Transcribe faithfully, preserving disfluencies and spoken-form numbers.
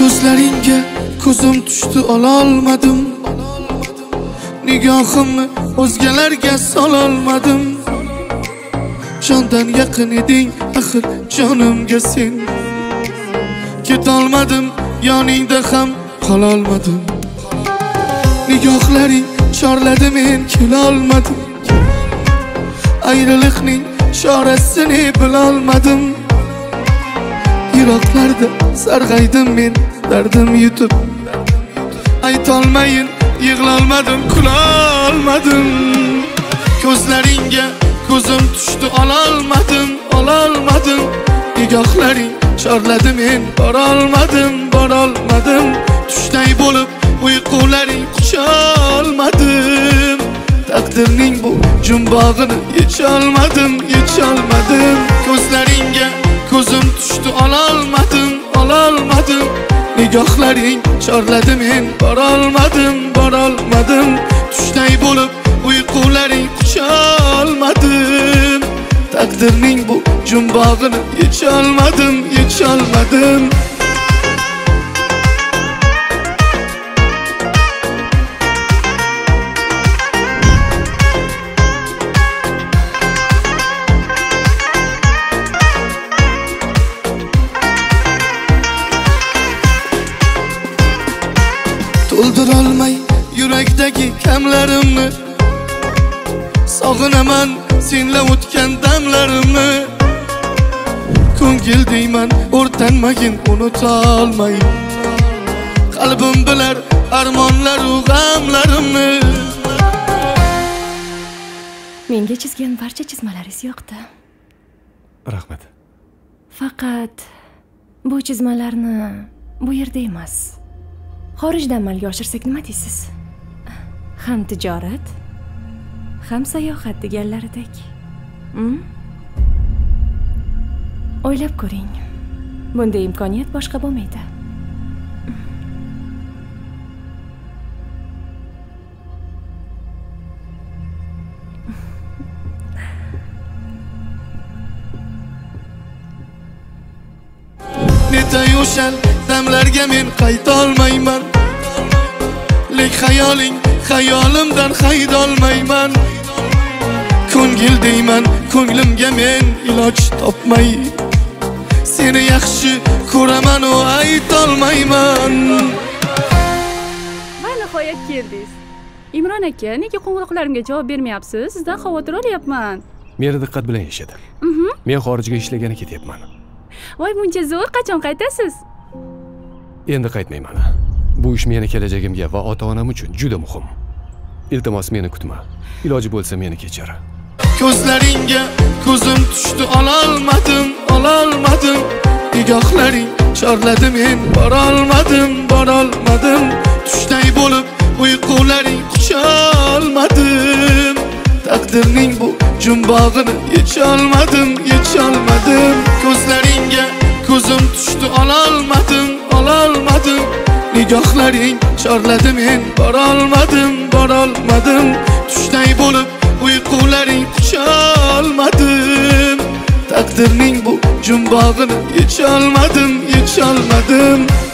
Ko'zlaringga ko'zim tushdi ololmadim. Nigohimni o'zgalarga sololmadim. Jondan yaqin eding axir jonimga sen. Ketolmadim yoningda ham qololmadim. Nigohlaring chorladi men kelolmadim. Ayriliqning chorasini bilolmadim. Yiroqlarda sarg'aydim men dardim yutib. Aytolmayin yig'lolmadim, kulolmadim. Ko'zlaringga ko'zim tushdi ololmadim, ololmadim. Nigohlaring chorladi men borolmadim, borolmadim. Tushday bo'lib uyqularing qucholmadim. Taqdirning bu jumbog'ini yecholmadim, yecholmadim. Ko'zlaringga ko'zim tushdi ololmadim, ololmadim. Nigohlaring chorladi men borolmadim, borolmadim. Tushday bo'lib uyqularing qucholmadim. Taqdirning bu jumbog'ini yecholmadim, yecholmadim. To'ldirolmay yurakdagi kamlarimni, sog'inaman senla o'tgan damlarimni. Ko'ngil deyman o'rtanmagin unutolmay. Qalbim bilar armonlar u g'amlarimni. Menga chizgan barcha chizmalaringiz yoqdi. Rahmat. Faqat bu chizmalarni bu yerda emas, xorijda amalga oshirsak nima deysiz? Ham tijorat, ham sayohat deganlaridek. Hmm? O'ylab ko'ring. Bunday imkoniyat boshqa bo'lmaydi. Netay o'shan damlarga men qaytolmayman. Lek xayoling xayolimdan haydolmayman. Ko'ngil deyman ko'nglimga men iloj topmay. Seni yaxshi ko'raman o aytolmayman. Va nihoyat keldingiz. Imron aka, nega qo'ng'iroqlarimga javob bermayapsiz? Sizdan xavotir olyapman. Meni diqqat bilan eshitdim. Mhm. Men xorijga ishlagani ketyapman. Voy, buncha zo'r, qachon qaytasiz? Endi qaytmayman. Bu ish meni kelajagimga va ota-onam uchun juda muhim. Iltimos meni kutma. Iloji bo'lsa meni kechir. Ko'zlaringga ko'zim tushdi ololmadim, ololmadim. Nigohlaring chorladi men borolmadim, borolmadim. Tushday bo'lib uyqularing qucholmadim. Taqdirning bu jumbog'ini yecholmadim, yecholmadim. Ko'zlaringga ko'zim tushdi ololmadim, ololmadim. Nigohlaring chorladi men borolmadim, borolmadim. Tushday bo'lib uyqularing qucholmadim. Taqdirning bu jumbog'ini yecholmadim, yecholmadim.